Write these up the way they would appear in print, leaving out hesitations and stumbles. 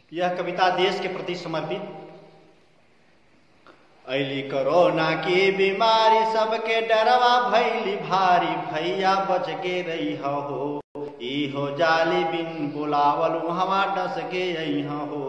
यह कविता देश के प्रति समर्पित। ऐली कोरोना की बीमारी सबके डरवा भैली भारी, भैया बच के रही हो, इहो जाली बिन बुलावल हवा डस के यहाँ हो।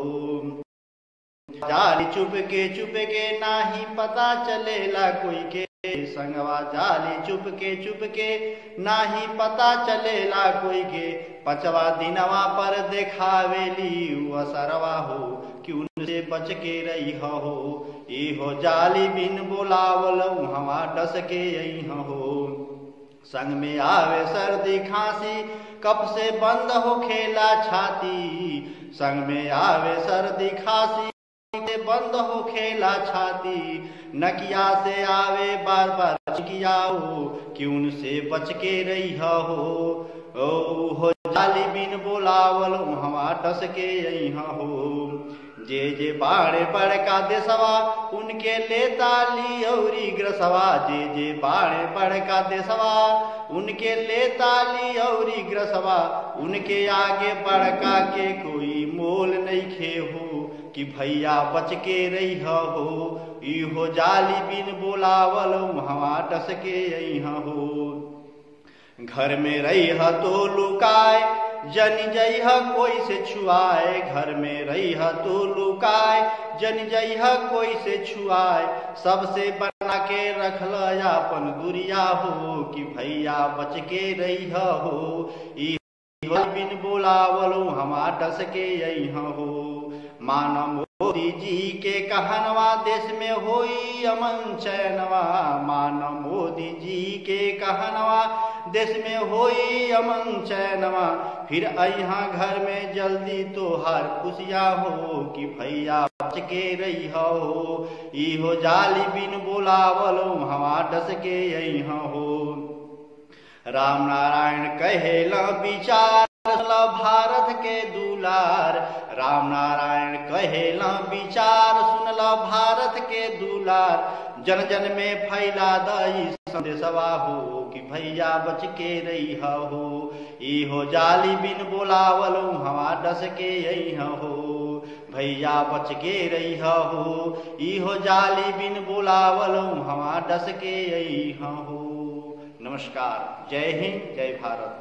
जाली चुप के नाही पता चलेला कोई के संगवा, जाली चुप के नाही पता चलेला कोई के। पचवा दिनवा पर देखावेली असरवा हो, कि उनसे बच के रही हो, इहो जाली बिन बोलावल हवा डस के यहाँ हो। संग में आवे सर्दी खांसी कब से बंद हो खेला छाती, संग में आवे सर्दी खांसी से बंद हो खेला छाती। नकिया से आवे बार बार चिकियाओ, कि उनसे बच के रही हो जाली बिन बोलावल हवा डस के यहाँ हो। जे बाड़े बड़का देशवा उनके लेता ली औरी ग्रसवा, जे बाड़े बड़का देशवा उनके लेता ली औरी ग्रसवा। उनके आगे बड़का के कोई मोल नहीं खे हो, कि भैया बच के रही हो, इहो जाली बिन बोलावल हवा डस के यहाँ हो। घर में रही तो लुकाए जन जइह कोई से छुआए, घर में रही तो लुकाए जन जइह कोई से छुआए। सबसे बना के रखल अपन गुरिया हो, कि भैया बच के रही हो, बिन बोलावल हमा डस के यहाँ हो। माना मोदी जी के कहनवा देश में होई अमन चैनवा, माना मोदी जी के कहनवा देश में होई अमन चैनवा। फिर यहाँ घर में जल्दी तोहार खुशियाँ हो, कि भैया बच के रही हो, इहो जाली बिन बोलावल हवा डस के यहाँ हो। राम नारायण कहेला विचार भारत के दुलार, राम नारायण कहेला विचार सुनला भारत के दुलार। जन जन में फैला दई संदेशवा हो, कि भैया बच के रही हो, इहो जाली बिन बोलावल हवा डस के यहाँ हो। भैया बच के रही हो, इहो जाली बिन बोलावल हवा डस के यहाँ हो। नमस्कार, जय हिंद, जय भारत।